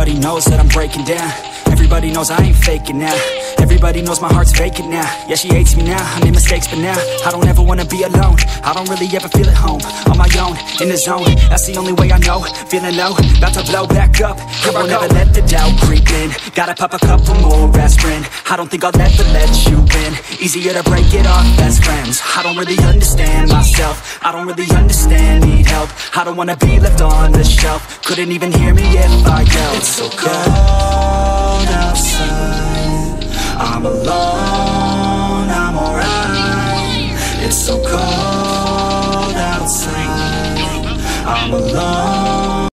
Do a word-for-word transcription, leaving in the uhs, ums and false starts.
Everybody knows that I'm breaking down. Everybody knows I ain't faking now. Everybody knows my heart's vacant now. Yeah, she hates me now, I made mistakes but now I don't ever wanna be alone. I don't really ever feel at home. On my own, in the zone, that's the only way I know. Feeling low, about to blow back up. I won't ever let the doubt creep in. Gotta pop a couple more aspirin. I don't think I'll ever let you in. Easier to break it off best friends. I don't really understand myself. I don't really understand, need help. I don't wanna be left on the shelf. Couldn't even hear me if I yelled. It's so cold outside, I'm alone, I'm alright. It's so cold outside, I'm alone.